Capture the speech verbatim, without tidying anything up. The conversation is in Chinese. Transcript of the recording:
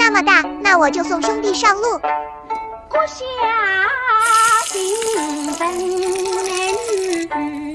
那么大，那我就送兄弟上路。 我下定分。